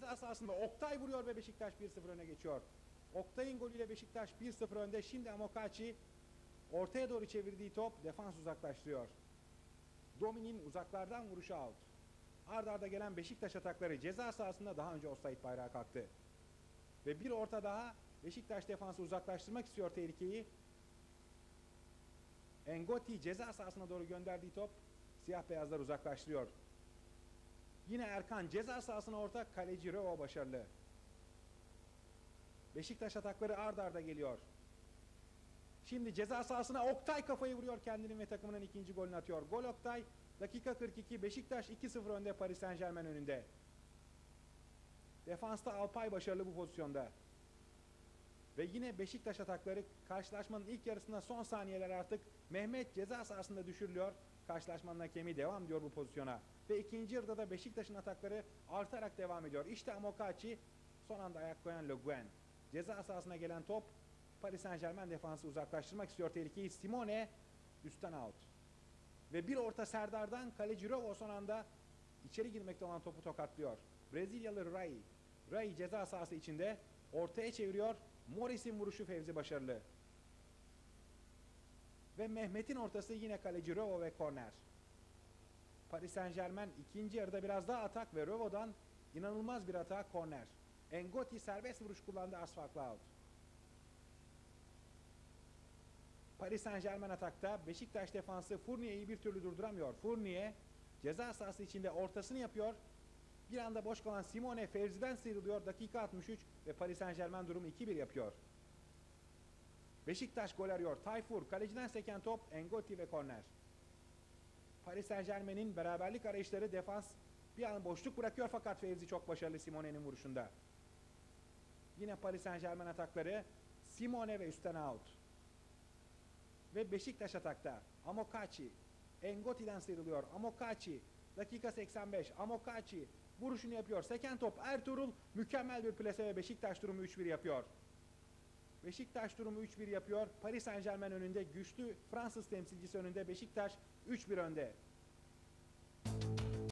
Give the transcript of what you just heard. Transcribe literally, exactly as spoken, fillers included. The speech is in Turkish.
ceza sahasında Oktay vuruyor ve Beşiktaş bir sıfır öne geçiyor. Oktay'ın golüyle Beşiktaş bir sıfır önde. Şimdi Amokachi ortaya doğru çevirdiği top defans uzaklaştırıyor. Dominik'in uzaklardan vuruşu out. Arda arda gelen Beşiktaş atakları ceza sahasında daha önce offside bayrağı kalktı. Ve bir orta daha, Beşiktaş defansı uzaklaştırmak istiyor tehlikeyi. Engoti ceza sahasına doğru gönderdiği top siyah beyazlar uzaklaştırıyor. Yine Erkan ceza sahasına orta, kaleci Rövo başarılı. Beşiktaş atakları arda arda geliyor. Şimdi ceza sahasına Oktay kafayı vuruyor, kendinin ve takımının ikinci golünü atıyor. Gol Oktay. Dakika kırk iki, Beşiktaş iki sıfır önde, Paris Saint-Germain önünde. Defansta Alpay başarılı bu pozisyonda. Ve yine Beşiktaş atakları karşılaşmanın ilk yarısında son saniyeler artık. Mehmet ceza sahasında düşürülüyor. Karşılaşmanın hakemi devam diyor bu pozisyona. Ve ikinci yarıda da Beşiktaş'ın atakları artarak devam ediyor. İşte Amokachi, son anda ayak koyan Le Guen. Ceza sahasına gelen top, Paris Saint-Germain defansı uzaklaştırmak istiyor tehlikeyi. Simone üstten out. Ve bir orta Serdar'dan, kaleci Rövo son anda içeri girmekte olan topu tokatlıyor. Brezilyalı Rai. Rai ceza sahası içinde ortaya çeviriyor. Morris'in vuruşu Fevzi başarılı. Ve Mehmet'in ortası yine kaleci Rövo ve korner. Paris Saint-Germain ikinci yarıda biraz daha atak ve Rövo'dan inanılmaz bir atak, korner. Engoti serbest vuruş kullandı, az farklı out. Paris Saint-Germain atakta, Beşiktaş defansı Fournier'i bir türlü durduramıyor. Fournier ceza sahası içinde ortasını yapıyor. Bir anda boş kalan Simone Fevzi'den sıyrılıyor. Dakika altmış üç ve Paris Saint-Germain durumu iki bir yapıyor. Beşiktaş gol arıyor. Tayfur, kaleciden seken top, Engoti ve korner. Paris Saint-Germain'in beraberlik arayışları, defans bir an boşluk bırakıyor fakat Fevzi çok başarılı Simone'nin vuruşunda. Yine Paris Saint-Germain atakları, Simone ve üstten out. Ve Beşiktaş atakta, Amokachi Engoti'den sıyrılıyor. Amokachi, dakika seksen beş, Amokachi vuruşunu yapıyor. Seken top, Ertuğrul mükemmel bir plase ve Beşiktaş durumu üç bir yapıyor. Beşiktaş durumu üç bir yapıyor. Paris Saint-Germain önünde, güçlü Fransız temsilcisi önünde. Beşiktaş üç bir önde.